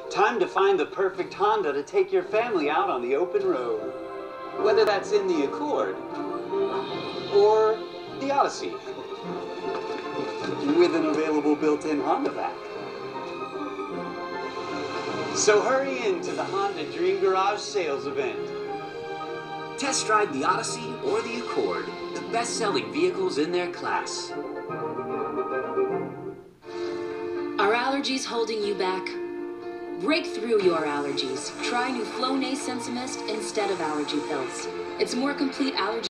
Time to find the perfect Honda to take your family out on the open road. Whether that's in the Accord or the Odyssey, with an available built-in Honda pack. So hurry into the Honda Dream Garage sales event. Test drive the Odyssey or the Accord, the best-selling vehicles in their class. Are allergies holding you back? Break through your allergies. Try new Flonase Sensimist instead of allergy pills. It's more complete allergy